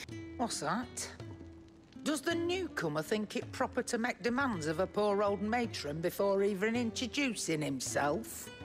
What's that? Does the newcomer think it proper to make demands of a poor old matron before even introducing himself?